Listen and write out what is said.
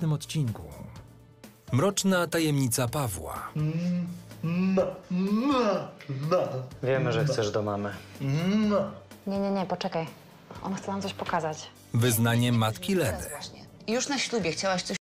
następnym odcinku. Mroczna tajemnica Pawła. Wiemy, że chcesz do mamy. Nie, poczekaj. On chce nam coś pokazać. Wyznanie matki Ledy. Już na ślubie chciałaś coś